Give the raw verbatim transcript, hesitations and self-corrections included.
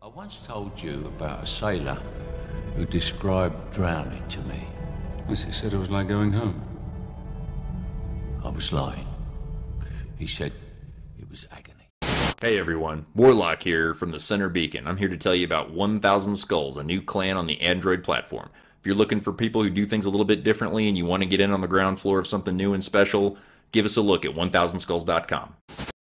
I once told you about a sailor who described drowning to me. Yes, he said it was like going home. I was lying. He said it was agony. Hey everyone, Warlock here from the Center Beacon. I'm here to tell you about one thousand Skulls, a new clan on the Android platform. If you're looking for people who do things a little bit differently and you want to get in on the ground floor of something new and special, give us a look at one thousand skulls dot com.